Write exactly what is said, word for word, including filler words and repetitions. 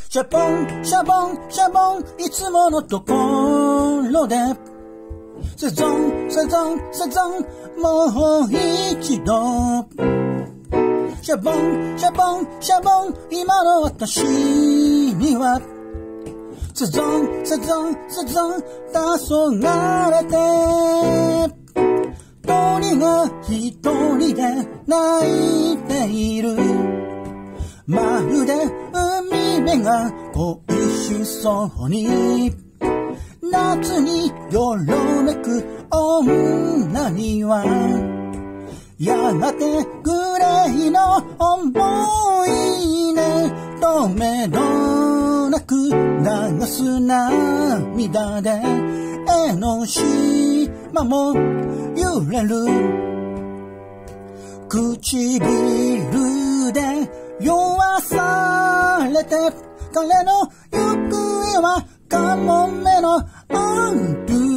シャボンシャボンシャボンいつものところでセゾンセゾンセゾンもう一度シャボンシャボンシャボン今の私にはセゾンセゾンセゾン黄昏れて鳥が一人で泣いているまるで海辺が恋しそうに夏によろめく女にはやがてグレーの思い出止めどなく流す涙で江ノ島も揺れる唇で酔わされて彼の行方はカモメのアンドゥ